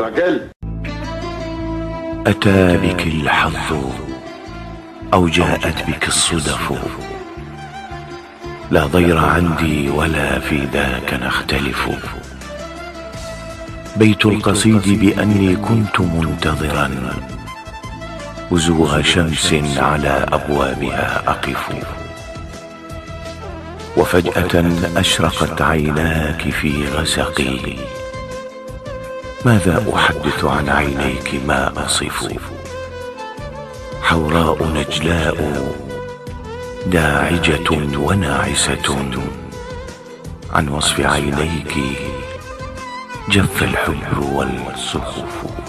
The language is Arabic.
راجل. أتى بك الحظ أو جاءت بك الصدف، لا ضير عندي ولا في ذاك نختلف. بيت القصيد بأني كنت منتظرا بزوغ شمس على أبوابها أقف، وفجأة أشرقت عيناك في غسقي. ماذا أحدث عن عينيك ما أصف؟ حوراء نجلاء داعجة وناعسة، عن وصف عينيك جف الحبر والصحف.